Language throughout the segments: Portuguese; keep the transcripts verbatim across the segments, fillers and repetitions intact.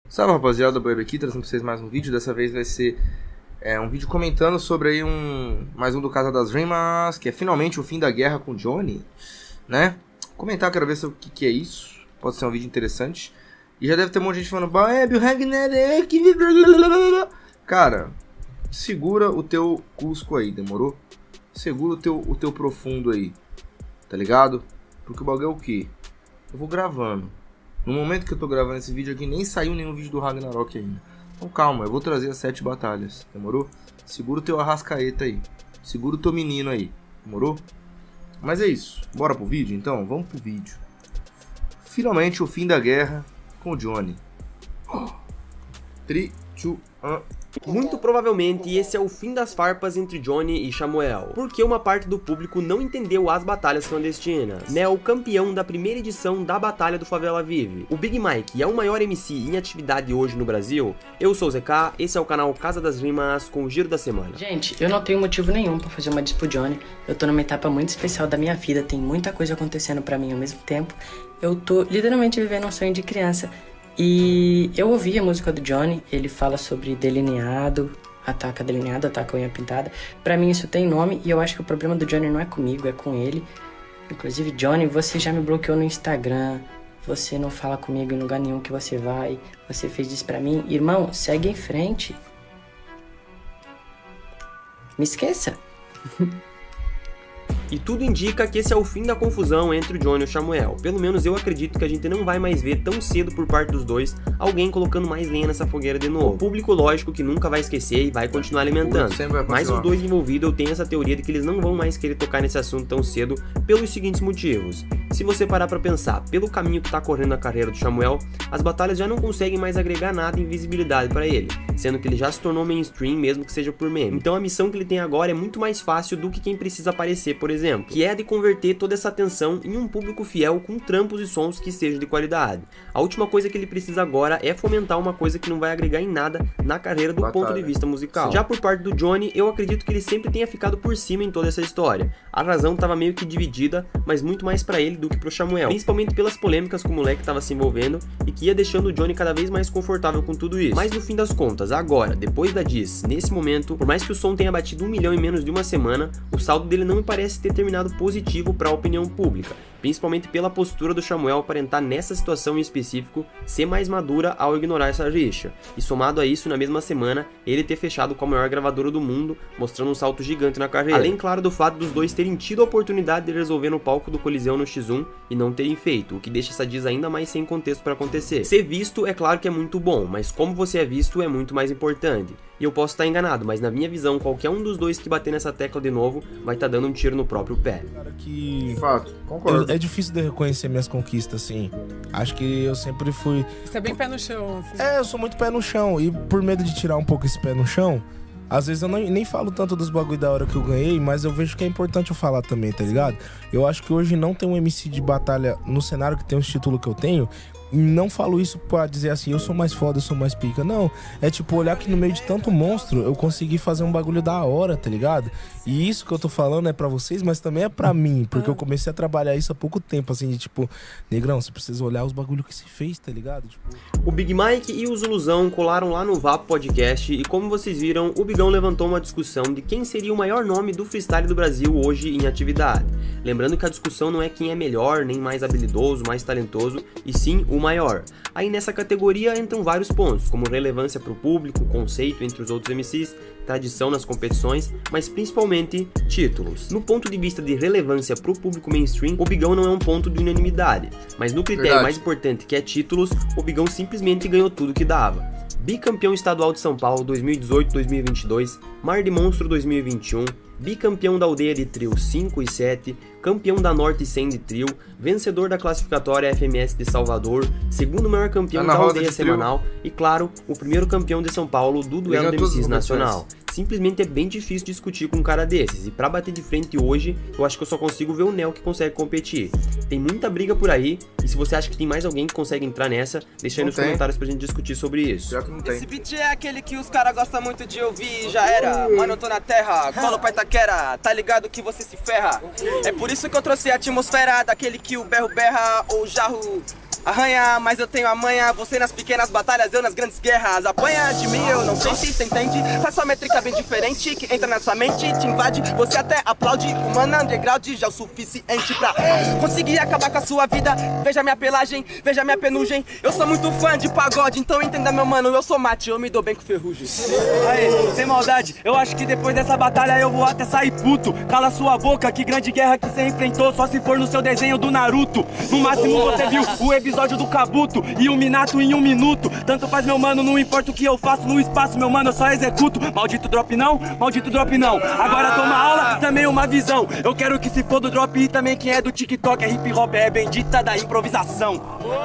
Salve rapaziada, Boeb aqui, trazendo pra vocês mais um vídeo. Dessa vez vai ser é, um vídeo comentando sobre aí um mais um do Casa das Rimas, que é finalmente o fim da guerra com Johnny, né? Comentar, quero ver sobre o que, que é isso. Pode ser um vídeo interessante. E já deve ter um monte de gente falando, Boeb, o Ragnarok. Cara, segura o teu Cusco aí, demorou? Segura o teu, o teu profundo aí, tá ligado? Porque o bagulho é o quê? Eu vou gravando. No momento que eu tô gravando esse vídeo aqui, nem saiu nenhum vídeo do Ragnarok ainda. Então calma, eu vou trazer as sete batalhas, demorou? Segura o teu Arrascaeta aí. Segura o teu menino aí, demorou? Mas é isso, bora pro vídeo então? Vamos pro vídeo. Finalmente o fim da guerra com o Johnny. três, dois, um... Muito provavelmente esse é o fim das farpas entre Johnny e Samuel, porque uma parte do público não entendeu as batalhas clandestinas. Neo, campeão da primeira edição da Batalha do Favela Vive. O Big Mike é o maior M C em atividade hoje no Brasil. Eu sou o Z K, esse é o canal Casa das Rimas com o Giro da Semana. Gente, eu não tenho motivo nenhum pra fazer uma diss pro Johnny. Eu tô numa etapa muito especial da minha vida, tem muita coisa acontecendo pra mim ao mesmo tempo. Eu tô literalmente vivendo um sonho de criança. E eu ouvi a música do Johnny, ele fala sobre delineado, ataca delineado, ataca unha pintada. Pra mim isso tem nome e eu acho que o problema do Johnny não é comigo, é com ele. Inclusive, Johnny, você já me bloqueou no Instagram, você não fala comigo em lugar nenhum que você vai, você fez isso pra mim. Irmão, segue em frente. Me esqueça. E tudo indica que esse é o fim da confusão entre o Johnny e o Samuel. Pelo menos eu acredito que a gente não vai mais ver tão cedo por parte dos dois alguém colocando mais lenha nessa fogueira de novo. O público, lógico, que nunca vai esquecer e vai continuar alimentando. Vai Mas os dois envolvidos, eu tenho essa teoria de que eles não vão mais querer tocar nesse assunto tão cedo pelos seguintes motivos. Se você parar pra pensar, pelo caminho que tá correndo a carreira do Samuel, as batalhas já não conseguem mais agregar nada em visibilidade pra ele, sendo que ele já se tornou mainstream mesmo que seja por meme. Então a missão que ele tem agora é muito mais fácil do que quem precisa aparecer, por exemplo. Exemplo, que é de converter toda essa atenção em um público fiel com trampos e sons que sejam de qualidade. A última coisa que ele precisa agora é fomentar uma coisa que não vai agregar em nada na carreira do Batalha. ponto de vista musical. Já por parte do Johnny, eu acredito que ele sempre tenha ficado por cima em toda essa história. A razão estava meio que dividida, mas muito mais pra ele do que pro Samuel, principalmente pelas polêmicas que o moleque estava se envolvendo e que ia deixando o Johnny cada vez mais confortável com tudo isso. Mas no fim das contas, agora, depois da diss, nesse momento, por mais que o som tenha batido um milhão em menos de uma semana, o saldo dele não me parece ter terminado positivo para a opinião pública, principalmente pela postura do Samuel aparentar nessa situação em específico ser mais madura ao ignorar essa rixa, e somado a isso, na mesma semana, ele ter fechado com a maior gravadora do mundo, mostrando um salto gigante na carreira. Além, claro, do fato dos dois terem tido a oportunidade de resolver no palco do Coliseu no X um e não terem feito, o que deixa essa diss ainda mais sem contexto para acontecer. Ser visto é claro que é muito bom, mas como você é visto é muito mais importante. E eu posso estar enganado, mas na minha visão, qualquer um dos dois que bater nessa tecla de novo vai estar dando um tiro no próprio pé. Cara, que... De fato, concordo. Eu, é difícil de reconhecer minhas conquistas, assim. Acho que eu sempre fui... Você é bem pé no chão. Assim. É, eu sou muito pé no chão. E por medo de tirar um pouco esse pé no chão, às vezes eu não, nem falo tanto dos bagulho da hora que eu ganhei, mas eu vejo que é importante eu falar também, tá ligado? Eu acho que hoje não tem um M C de batalha no cenário que tem os títulos que eu tenho. Não falo isso pra dizer assim, eu sou mais foda, eu sou mais pica. Não, é tipo olhar que no meio de tanto monstro eu consegui fazer um bagulho da hora, tá ligado? E isso que eu tô falando é pra vocês, mas também é pra mim, porque eu comecei a trabalhar isso há pouco tempo, assim, de tipo, negrão, você precisa olhar os bagulhos que se fez, tá ligado? Tipo... O Big Mike e o Zuluzão colaram lá no Vapo Podcast e como vocês viram, o Bigão levantou uma discussão de quem seria o maior nome do freestyle do Brasil hoje em atividade. Lembrando que a discussão não é quem é melhor, nem mais habilidoso, mais talentoso, e sim o maior. Aí nessa categoria entram vários pontos, como relevância para o público, conceito entre os outros M Cs, tradição nas competições, mas principalmente títulos. No ponto de vista de relevância para o público mainstream, o Bigão não é um ponto de unanimidade, mas no critério Verdade. mais importante, que é títulos, o Bigão simplesmente ganhou tudo que dava. Bicampeão estadual de São Paulo dois mil e dezoito dois mil e vinte e dois, Mar de Monstro dois mil e vinte e um, bicampeão da aldeia de trio cinco e sete, campeão da Norte cem de trio, vencedor da classificatória F M S de Salvador, segundo maior campeão da aldeia semanal e, claro, o primeiro campeão de São Paulo do duelo de M Cs nacional. Simplesmente é bem difícil discutir com um cara desses, e pra bater de frente hoje, eu acho que eu só consigo ver o Neo que consegue competir. Tem muita briga por aí, e se você acha que tem mais alguém que consegue entrar nessa, deixa aí nos comentários pra gente discutir sobre isso. Já que não tem. Esse beat é aquele que os caras gostam muito de ouvir, já era. Mano, eu tô na terra, colo pra Itaquera, tá ligado que você se ferra. É por isso que eu trouxe a atmosfera daquele que o berro berra ou jarro. arranha, mas eu tenho a manha. Você nas pequenas batalhas, eu nas grandes guerras. Apanha de mim, eu não sei se você entende. Faz sua métrica bem diferente, que entra na sua mente, te invade. Você até aplaude, humana underground já é o suficiente pra conseguir acabar com a sua vida. Veja minha pelagem, veja minha penugem. Eu sou muito fã de pagode, então entenda meu mano, eu sou mate, eu me dou bem com ferrugem. Aê, sem maldade, eu acho que depois dessa batalha eu vou até sair puto. Cala sua boca, que grande guerra que você enfrentou, só se for no seu desenho do Naruto. No máximo você viu o episódio do Kabuto e o Minato em um minuto. Tanto faz, meu mano, não importa o que eu faço no espaço, meu mano, eu só executo. Maldito drop não, maldito drop não. Agora toma aula e também uma visão. Eu quero que se for do drop e também quem é do TikTok. É hip hop, é bendita da improvisação.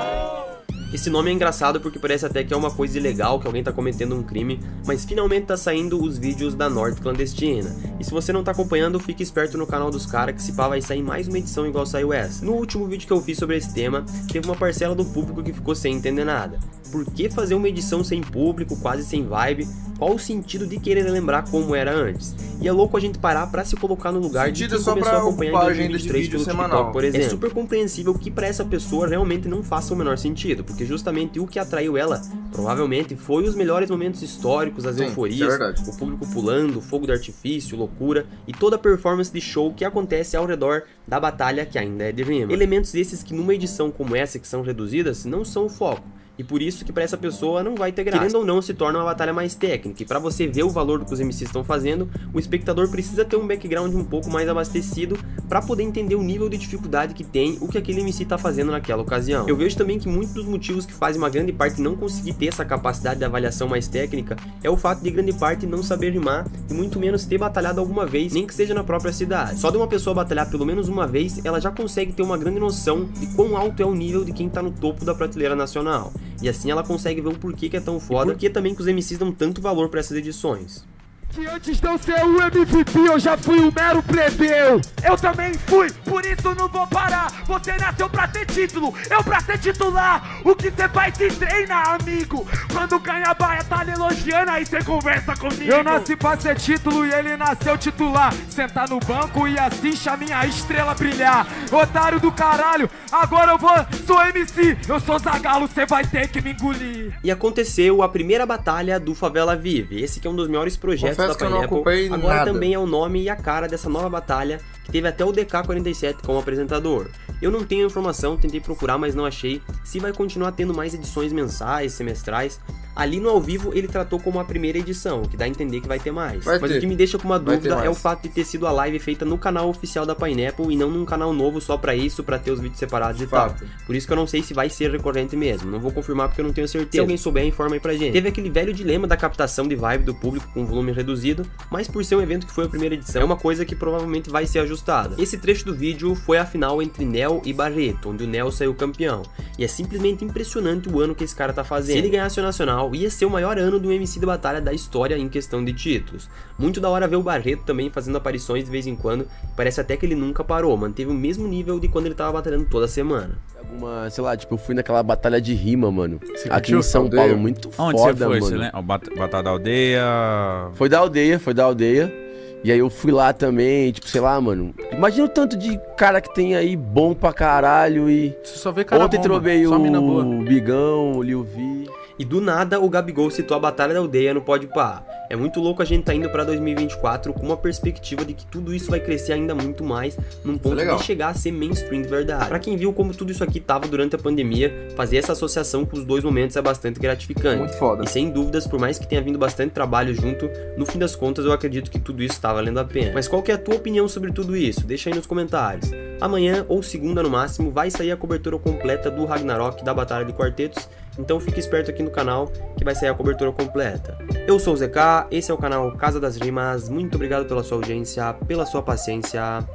Esse nome é engraçado porque parece até que é uma coisa ilegal, que alguém tá cometendo um crime, mas finalmente tá saindo os vídeos da Norte Clandestina. E se você não tá acompanhando, fique esperto no canal dos caras, que se pá vai sair mais uma edição igual saiu essa. No último vídeo que eu fiz sobre esse tema, teve uma parcela do público que ficou sem entender nada. Por que fazer uma edição sem público, quase sem vibe? Qual o sentido de querer lembrar como era antes? E é louco a gente parar pra se colocar no lugar de quem começou a acompanhar em dois mil e vinte e três pelo TikTok, por exemplo. É super compreensível que pra essa pessoa realmente não faça o menor sentido, porque justamente o que atraiu ela, provavelmente, foi os melhores momentos históricos, as Sim, euforias, é o público pulando, fogo de artifício, loucura e toda a performance de show que acontece ao redor da batalha que ainda é de rima. Elementos esses que numa edição como essa, que são reduzidas, não são o foco. E por isso que pra essa pessoa não vai ter graça. Querendo ou não, se torna uma batalha mais técnica. E pra você ver o valor do que os M Cs estão fazendo, o espectador precisa ter um background um pouco mais abastecido pra poder entender o nível de dificuldade que tem o que aquele M C tá fazendo naquela ocasião. Eu vejo também que muitos dos motivos que fazem uma grande parte não conseguir ter essa capacidade de avaliação mais técnica é o fato de grande parte não saber rimar e muito menos ter batalhado alguma vez, nem que seja na própria cidade. Só de uma pessoa batalhar pelo menos uma vez, ela já consegue ter uma grande noção de quão alto é o nível de quem tá no topo da prateleira nacional. E assim ela consegue ver o porquê que é tão foda e por que também que os M Cs dão tanto valor pra essas edições. Que antes de eu ser o M V P, eu já fui um mero plebeu. Eu também fui, por isso não vou parar. Você nasceu pra ter título, eu pra ser titular. O que cê faz se treina, amigo. Quando ganha a baia tá lhe elogiando, aí cê conversa comigo. Eu nasci pra ser título e ele nasceu titular. Sentar no banco e assiste a minha estrela brilhar. Otário do caralho, agora eu vou, sou M C. Eu sou Zagalo, cê vai ter que me engolir. E aconteceu a primeira batalha do Favela Vive. Esse que é um dos maiores projetos da Pineapple, agora nada. Também é o nome e a cara dessa nova batalha, que teve até o D K quarenta e sete como apresentador. Eu não tenho informação, tentei procurar, mas não achei se vai continuar tendo mais edições mensais, semestrais. Ali no ao vivo ele tratou como a primeira edição, o que dá a entender que vai ter mais. Vai mas ter. O que me deixa com uma dúvida é o fato de ter sido a live feita no canal oficial da Pineapple e não num canal novo só pra isso, pra ter os vídeos separados e tal. Por isso que eu não sei se vai ser recorrente mesmo, não vou confirmar porque eu não tenho certeza. Se alguém souber, informa aí pra gente. Teve aquele velho dilema da captação de vibe do público com volume reduzido, mas por ser um evento que foi a primeira edição, é uma coisa que provavelmente vai ser ajustada. Esse trecho do vídeo foi a final entre Nel e Barreto, onde o Nel saiu campeão. E é simplesmente impressionante o ano que esse cara tá fazendo. Se ele ganhasse o Nacional, ia ser o maior ano do M C de batalha da história em questão de títulos. Muito da hora ver o Barreto também fazendo aparições de vez em quando, parece até que ele nunca parou, manteve o mesmo nível de quando ele tava batalhando toda semana. Alguma, sei lá, tipo, eu fui naquela batalha de rima, mano. Você aqui em São Paulo, aldeia? Muito Onde foda, você foi, mano. Você lembra? Batalha da aldeia... Foi da aldeia, foi da aldeia. E aí eu fui lá também, tipo, sei lá, mano. Imagina o tanto de cara que tem aí bom pra caralho e... Você só vê cara Ontem bom, trovei só mina o boa. Bigão, o Lil V... E do nada o Gabigol citou a Batalha da Aldeia no Podpah. É muito louco a gente tá indo pra dois mil e vinte e quatro com uma perspectiva de que tudo isso vai crescer ainda muito mais, num ponto de chegar a ser mainstream de verdade. Pra quem viu como tudo isso aqui tava durante a pandemia, fazer essa associação com os dois momentos é bastante gratificante. Muito foda. E sem dúvidas, por mais que tenha vindo bastante trabalho junto, no fim das contas eu acredito que tudo isso tá valendo a pena. Mas qual que é a tua opinião sobre tudo isso? Deixa aí nos comentários. Amanhã, ou segunda no máximo, vai sair a cobertura completa do Ragnarok da Batalha de Quartetos, então fique esperto aqui no canal que vai sair a cobertura completa. Eu sou o Z K, esse é o canal Casa das Rimas, muito obrigado pela sua audiência, pela sua paciência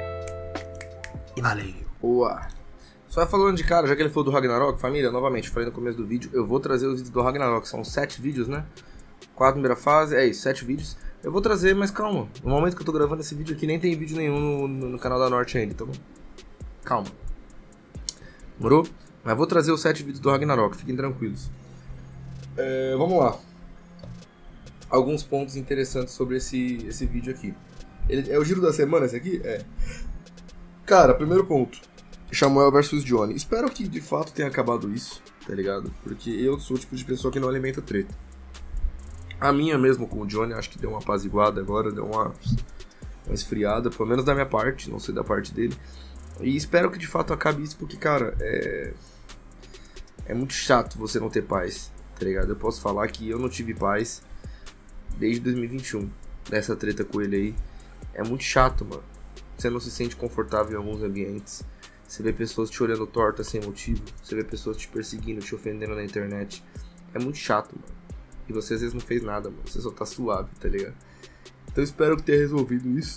e valeu! Boa! Só falando de cara, já que ele falou do Ragnarok, família, novamente, falei no começo do vídeo, eu vou trazer os vídeos do Ragnarok, são sete vídeos, né? Quatro primeira fase, é isso, sete vídeos. Eu vou trazer, mas calma, no momento que eu tô gravando esse vídeo aqui, nem tem vídeo nenhum no, no, no canal da Norte ainda, então calma. Demorou? Mas vou trazer os sete vídeos do Ragnarok, fiquem tranquilos. É, vamos lá. Alguns pontos interessantes sobre esse, esse vídeo aqui. Ele, é o giro da semana esse aqui? É. Cara, primeiro ponto. Samuel versus Johnny. Espero que de fato tenha acabado isso, tá ligado? Porque eu sou o tipo de pessoa que não alimenta treta. A minha mesmo com o Johnny, acho que deu uma apaziguada agora, deu uma, uma esfriada, pelo menos da minha parte, não sei da parte dele. E espero que de fato acabe isso, porque, cara, é... é muito chato você não ter paz, tá ligado? Eu posso falar que eu não tive paz desde dois mil e vinte e um, dessa treta com ele aí. É muito chato, mano. Você não se sente confortável em alguns ambientes. Você vê pessoas te olhando torta sem motivo. Você vê pessoas te perseguindo, te ofendendo na internet. É muito chato, mano. E você às vezes não fez nada, mano. Você só tá suave, tá ligado? Então eu espero que tenha resolvido isso.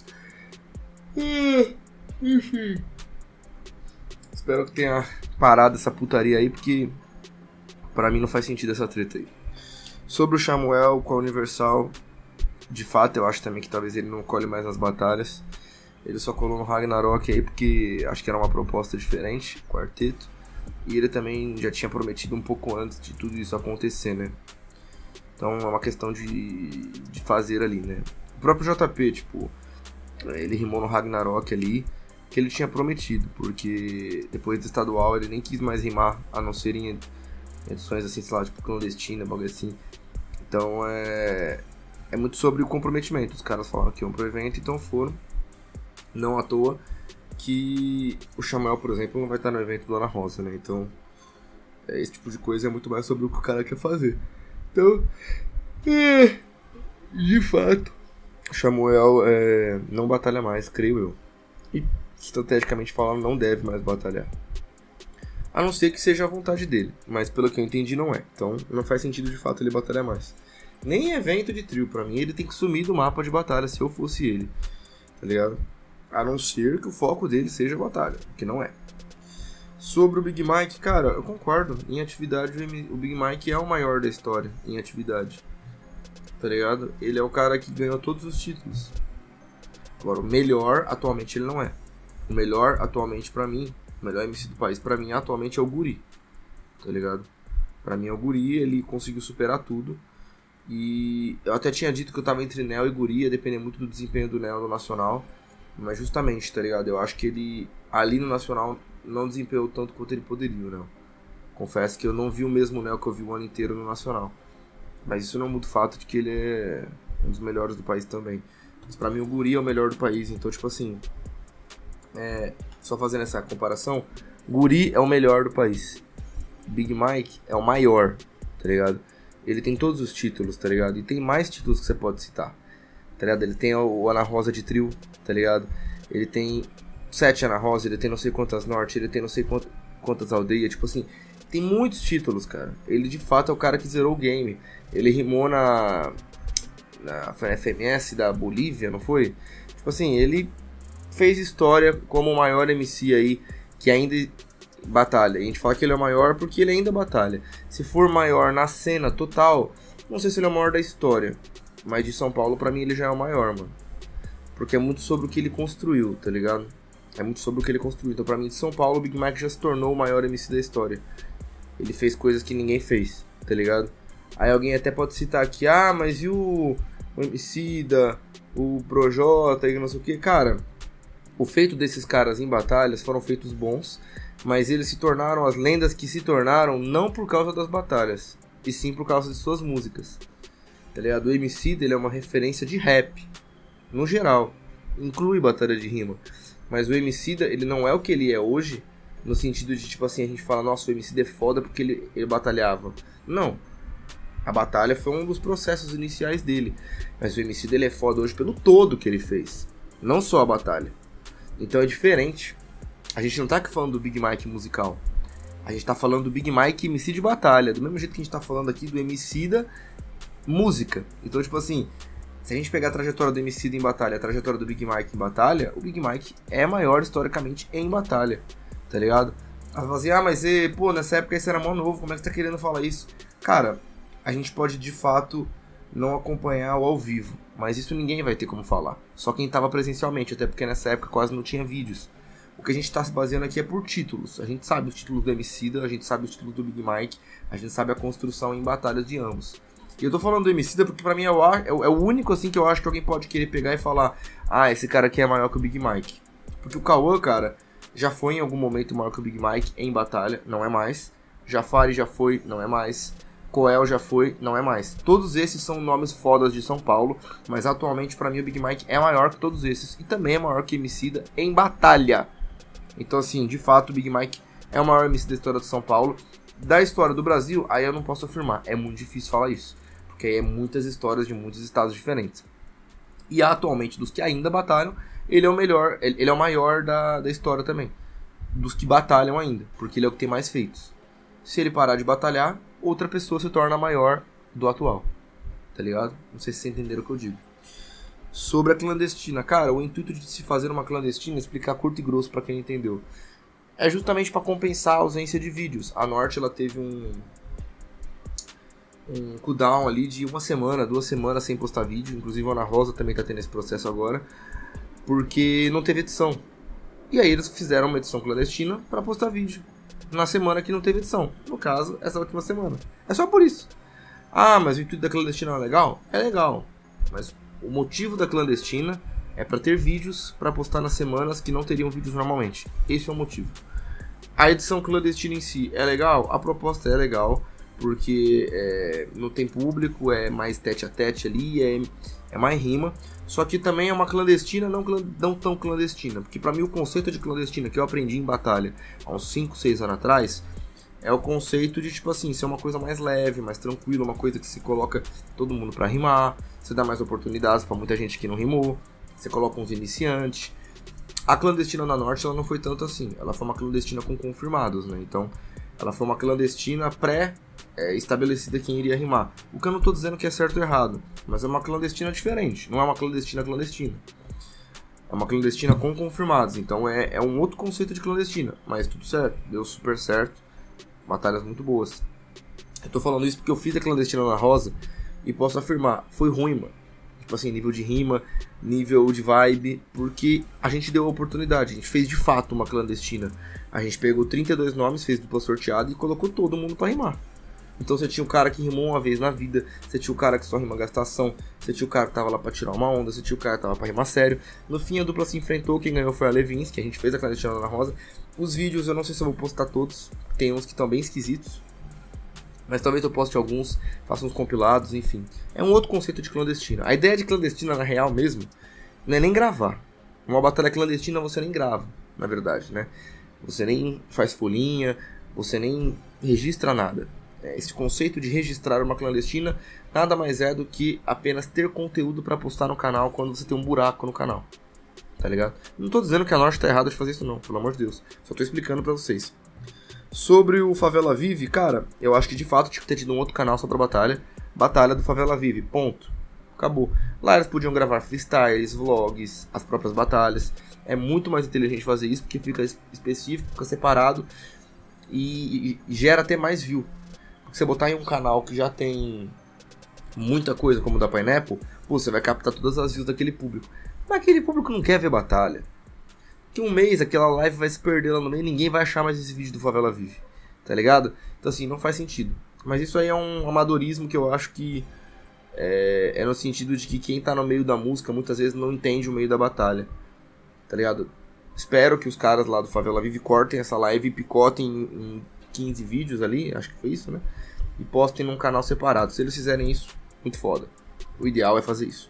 Enfim. Espero que tenha parado essa putaria aí, porque pra mim não faz sentido essa treta aí. Sobre o Samuel com a Universal, de fato eu acho também que talvez ele não colhe mais nas batalhas. Ele só colou no Ragnarok aí porque acho que era uma proposta diferente, quarteto. E ele também já tinha prometido um pouco antes de tudo isso acontecer, né? Então é uma questão de, de fazer ali, né? O próprio J P, tipo, ele rimou no Ragnarok ali, que ele tinha prometido, porque depois do estadual ele nem quis mais rimar, a não ser em edições assim, sei lá, tipo clandestina, bagulho assim. Então é, é muito sobre o comprometimento. Os caras falaram que iam pro evento, então foram. Não à toa que o Samuel, por exemplo, não vai estar no evento do Ana Rosa, né? Então, é, esse tipo de coisa é muito mais sobre o que o cara quer fazer. Então, é, de fato, o Samuel é, não batalha mais, creio eu. E, estrategicamente falando, não deve mais batalhar. A não ser que seja a vontade dele, mas pelo que eu entendi não é. Então, não faz sentido de fato ele batalhar mais. Nem em evento de trio, pra mim, ele tem que sumir do mapa de batalha se eu fosse ele. Tá ligado? A não ser que o foco dele seja a batalha, que não é. Sobre o Big Mike, cara, eu concordo. Em atividade, o Big Mike é o maior da história, em atividade. Tá ligado? Ele é o cara que ganhou todos os títulos. Agora, o melhor, atualmente, ele não é. O melhor, atualmente, pra mim, o melhor M C do país, pra mim, atualmente, é o Guri. Tá ligado? Pra mim, é o Guri, ele conseguiu superar tudo. E eu até tinha dito que eu tava entre Nel e Guri, ia depender muito do desempenho do Nel no Nacional. Mas justamente, tá ligado? Eu acho que ele, ali no Nacional, não desempenhou tanto quanto ele poderia, né? Confesso que eu não vi o mesmo Nel que eu vi o ano inteiro no Nacional. Mas isso não muda o fato de que ele é um dos melhores do país também. Mas pra mim o Guri é o melhor do país, então tipo assim... É, só fazendo essa comparação, Guri é o melhor do país. Big Mike é o maior, tá ligado? Ele tem todos os títulos, tá ligado? E tem mais títulos que você pode citar, tá ligado? Ele tem o Ana Rosa de trio, tá ligado? Ele tem sete Ana Rosa, ele tem não sei quantas Norte, ele tem não sei quantas, quantas aldeias, tipo assim, tem muitos títulos, cara. Ele de fato é o cara que zerou o game. Ele rimou na, na F M S da Bolívia, não foi? Tipo assim, ele fez história como o maior M C aí que ainda batalha. E a gente fala que ele é o maior porque ele ainda batalha. Se for maior na cena total, não sei se ele é o maior da história, mas de São Paulo, pra mim, ele já é o maior, mano. Porque é muito sobre o que ele construiu, tá ligado? É muito sobre o que ele construiu. Então, pra mim, de São Paulo, o Big Mike já se tornou o maior M C da história. Ele fez coisas que ninguém fez, tá ligado? Aí alguém até pode citar aqui, ah, mas e o, o Emicida, o Projota e não sei o que. Cara, o feito desses caras em batalhas foram feitos bons, mas eles se tornaram as lendas que se tornaram não por causa das batalhas, e sim por causa de suas músicas. Tá ligado? O Emicida, ele é uma referência de rap, no geral, inclui batalha de rima. Mas o Emicida, ele não é o que ele é hoje, no sentido de, tipo assim, a gente fala, nossa, o Emicida é foda porque ele, ele batalhava. Não. A batalha foi um dos processos iniciais dele. Mas o Emicida, ele é foda hoje pelo todo que ele fez, não só a batalha. Então é diferente. A gente não tá aqui falando do Big Mike musical. A gente tá falando do Big Mike M C de batalha. Do mesmo jeito que a gente tá falando aqui do Emicida música. Então, tipo assim, se a gente pegar a trajetória do Emicida em batalha, a trajetória do Big Mike em batalha, o Big Mike é maior historicamente em batalha, tá ligado? Aí você fala assim, ah, mas e, pô, nessa época esse era mó novo, como é que você tá querendo falar isso? Cara, a gente pode de fato não acompanhar o ao vivo, mas isso ninguém vai ter como falar. Só quem tava presencialmente, até porque nessa época quase não tinha vídeos. O que a gente tá se baseando aqui é por títulos. A gente sabe os títulos do Emicida, a gente sabe os títulos do Big Mike, a gente sabe a construção em batalhas de ambos. E eu tô falando do Emicida porque pra mim é o, é o único assim que eu acho que alguém pode querer pegar e falar, ah, esse cara aqui é maior que o Big Mike. Porque o Cauã, cara, já foi em algum momento maior que o Big Mike em batalha, não é mais. Jafari já foi, não é mais. Coel já foi, não é mais. Todos esses são nomes fodas de São Paulo, mas atualmente pra mim o Big Mike é maior que todos esses e também é maior que Emicida em batalha. Então assim, de fato o Big Mike é o maior M C da história de São Paulo. Da história do Brasil, aí eu não posso afirmar, é muito difícil falar isso, porque aí é muitas histórias de muitos estados diferentes. E atualmente, dos que ainda batalham, ele é o melhor, ele é o maior da, da história também, dos que batalham ainda, porque ele é o que tem mais feitos. Se ele parar de batalhar, outra pessoa se torna maior do atual, tá ligado? Não sei se vocês entenderam o que eu digo. Sobre a clandestina, cara, o intuito de se fazer uma clandestina, explicar curto e grosso pra quem entendeu, é justamente pra compensar a ausência de vídeos. A Norte, ela teve um um cooldown ali de uma semana, duas semanas sem postar vídeo, inclusive a Ana Rosa também tá tendo esse processo agora, porque não teve edição. E aí eles fizeram uma edição clandestina pra postar vídeo na semana que não teve edição, no caso, essa última semana. É só por isso. Ah, mas o intuito da clandestina é legal? É legal, mas o motivo da clandestina é para ter vídeos para postar nas semanas que não teriam vídeos normalmente. Esse é o motivo. A edição clandestina em si é legal? A proposta é legal, porque é, não tem público, é mais tete a tete ali, é, é mais rima. Só que também é uma clandestina não, não tão clandestina, porque pra mim o conceito de clandestina que eu aprendi em batalha há uns cinco, seis anos atrás é o conceito de, tipo assim, ser uma coisa mais leve, mais tranquila, uma coisa que se coloca todo mundo pra rimar, você dá mais oportunidades pra muita gente que não rimou, você coloca uns iniciantes. A clandestina na Norte, ela não foi tanto assim, ela foi uma clandestina com confirmados, né? Então, ela foi uma clandestina pré-estabelecida quem iria rimar. O que eu não tô dizendo que é certo ou errado, mas é uma clandestina diferente, não é uma clandestina clandestina. É uma clandestina com confirmados, então é, é um outro conceito de clandestina, mas tudo certo, deu super certo, batalhas muito boas. Eu tô falando isso porque eu fiz a clandestina na Rosa e posso afirmar, foi ruim, mano. Tipo assim, nível de rima, nível de vibe, porque a gente deu a oportunidade, a gente fez de fato uma clandestina. A gente pegou trinta e dois nomes, fez dupla sorteada e colocou todo mundo pra rimar. Então você tinha o cara que rimou uma vez na vida, você tinha o cara que só rima gastação, você tinha o cara que tava lá pra tirar uma onda, você tinha o cara que tava pra rimar sério. No fim a dupla se enfrentou, quem ganhou foi a Levins, que a gente fez a clandestina na Rosa. Os vídeos eu não sei se eu vou postar todos, tem uns que estão bem esquisitos, mas talvez eu poste alguns, faça uns compilados, enfim. É um outro conceito de clandestina. A ideia de clandestina na real mesmo não é nem gravar. Uma batalha clandestina você nem grava, na verdade, né? Você nem faz folhinha, você nem registra nada. Esse conceito de registrar uma clandestina nada mais é do que apenas ter conteúdo para postar no canal quando você tem um buraco no canal. Tá ligado? Não tô dizendo que a Norte tá errada de fazer isso não, pelo amor de Deus. Só tô explicando pra vocês. Sobre o Favela Vive, cara, eu acho que de fato tinha que ter tido um outro canal só pra batalha. Batalha do Favela Vive, ponto. Acabou. Lá eles podiam gravar freestyles, vlogs, as próprias batalhas. É muito mais inteligente fazer isso, porque fica específico, fica separado e, e, e gera até mais view. Porque você botar em um canal que já tem muita coisa, como o da Pineapple, pô, você vai captar todas as views daquele público. Mas aquele público não quer ver batalha. Que um mês aquela live vai se perder lá no meio e ninguém vai achar mais esse vídeo do Favela Vive, tá ligado? Então assim, não faz sentido. Mas isso aí é um amadorismo que eu acho que é, é no sentido de que quem tá no meio da música muitas vezes não entende o meio da batalha, tá ligado? Espero que os caras lá do Favela Vive cortem essa live e picotem em, em quinze vídeos ali, acho que foi isso, né? E postem num canal separado. Se eles fizerem isso, muito foda. O ideal é fazer isso.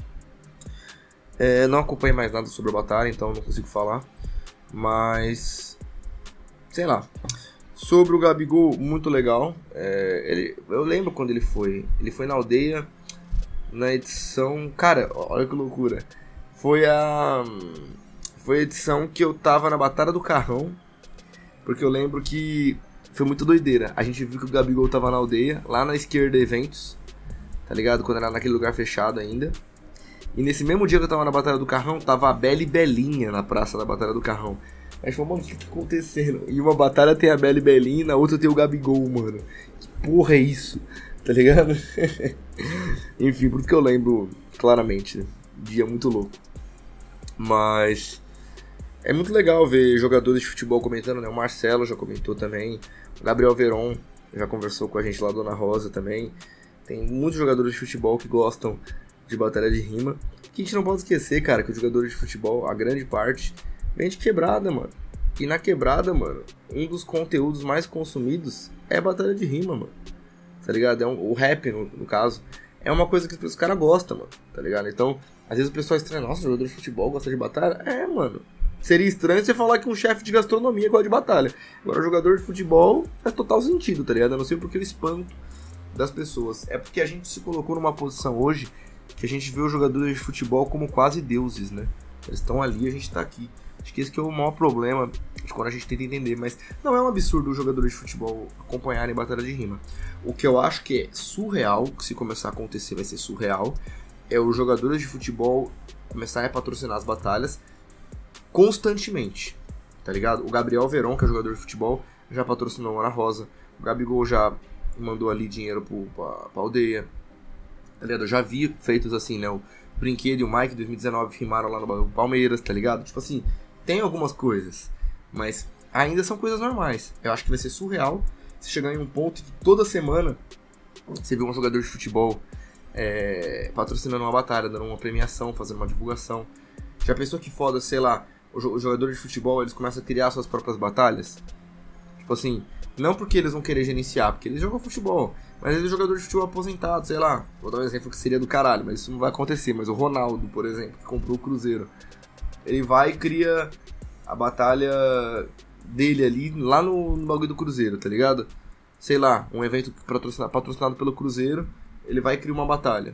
É, não acompanhei mais nada sobre a batalha, então não consigo falar. Mas, sei lá. Sobre o Gabigol, muito legal. É, ele, eu lembro quando ele foi. Ele foi na aldeia, na edição... Cara, olha que loucura. Foi a... Foi a edição que eu tava na Batalha do Carrão. Porque eu lembro que foi muito doideira. A gente viu que o Gabigol tava na aldeia, lá na esquerda Eventos. Tá ligado? Quando era naquele lugar fechado ainda. E nesse mesmo dia que eu tava na Batalha do Carrão, tava a Bela e Belinha na praça da Batalha do Carrão. A gente falou, mano, o que tá acontecendo? E uma batalha tem a Bela e Belinha, na outra tem o Gabigol, mano. Que porra é isso? Tá ligado? Enfim, por isso que eu lembro claramente. Dia muito louco. Mas é muito legal ver jogadores de futebol comentando, né? O Marcelo já comentou também. O Gabriel Veron já conversou com a gente lá, Dona Rosa também. Tem muitos jogadores de futebol que gostam de batalha de rima. Que a gente não pode esquecer, cara, que os jogadores de futebol, a grande parte, vem de quebrada, mano. E na quebrada, mano, um dos conteúdos mais consumidos é batalha de rima, mano. Tá ligado? É um, o rap, no, no caso, é uma coisa que os caras gostam, mano. Tá ligado? Então, às vezes o pessoal estranha, nossa, jogador de futebol gosta de batalha? É, mano. Seria estranho você falar que um chefe de gastronomia gosta de batalha. Agora, jogador de futebol faz total sentido, tá ligado? Eu não sei porque eu espanto das pessoas. É porque a gente se colocou numa posição hoje que a gente vê os jogadores de futebol como quase deuses, né? Eles estão ali, a gente tá aqui. Acho que esse que é o maior problema de quando a gente tenta entender. Mas não é um absurdo os jogadores de futebol acompanharem batalha de rima. O que eu acho que é surreal, que se começar a acontecer vai ser surreal, é os jogadores de futebol começarem a patrocinar as batalhas constantemente, tá ligado? O Gabriel Veron, que é jogador de futebol, já patrocinou o Ana Rosa. O Gabigol já mandou ali dinheiro pro, pra, pra aldeia. Tá ligado? Eu já vi feitos assim, né? O Brinquedo e o Mike em dois mil e dezenove rimaram lá no Palmeiras, tá ligado? Tipo assim, tem algumas coisas, mas ainda são coisas normais. Eu acho que vai ser surreal se chegar em um ponto que toda semana você vê um jogador de futebol é, patrocinando uma batalha, dando uma premiação, fazendo uma divulgação. Já pensou que foda, sei lá, os jogadores de futebol, eles começam a criar suas próprias batalhas? Tipo assim, não porque eles vão querer gerenciar, porque eles jogam futebol, mas eles são jogadores de futebol aposentados, sei lá. Vou dar um exemplo que seria do caralho, mas isso não vai acontecer. Mas o Ronaldo, por exemplo, que comprou o Cruzeiro, ele vai e cria a batalha dele ali, lá no, no bagulho do Cruzeiro, tá ligado? Sei lá, um evento patrocinado, patrocinado pelo Cruzeiro, ele vai e cria uma batalha.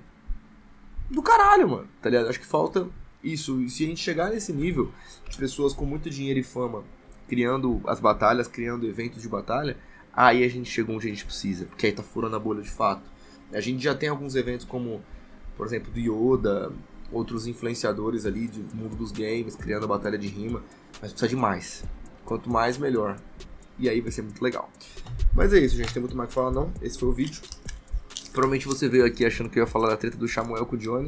Do caralho, mano, tá ligado? Acho que falta isso. E se a gente chegar nesse nível, de pessoas com muito dinheiro e fama criando as batalhas, criando eventos de batalha, aí a gente chegou onde a gente precisa, porque aí tá furando a bolha de fato. A gente já tem alguns eventos como, por exemplo, do Yoda, outros influenciadores ali do mundo dos games, criando a batalha de rima, mas precisa de mais. Quanto mais, melhor. E aí vai ser muito legal. Mas é isso, gente, tem muito mais que falar não. Esse foi o vídeo. Provavelmente você veio aqui achando que eu ia falar da treta do Samuel com o Johnny.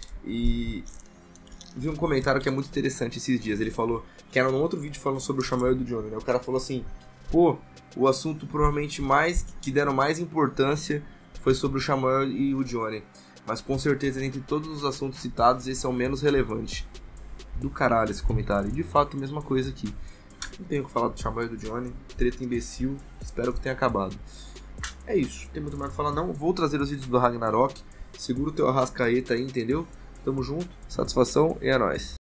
E vi um comentário que é muito interessante esses dias. Ele falou, que era num outro vídeo falando sobre o Samuel e do Johnny, né? O cara falou assim, pô, o assunto provavelmente mais que deram mais importância foi sobre o Samuel e o Johnny. Mas com certeza, entre todos os assuntos citados, esse é o menos relevante. Do caralho esse comentário. E de fato, a mesma coisa aqui. Não tenho o que falar do Samuel e do Johnny. Treta imbecil. Espero que tenha acabado. É isso. Não tem muito mais o que falar não. Vou trazer os vídeos do Ragnarok. Segura o teu Arrascaeta aí, entendeu? Tamo junto. Satisfação e é nóis.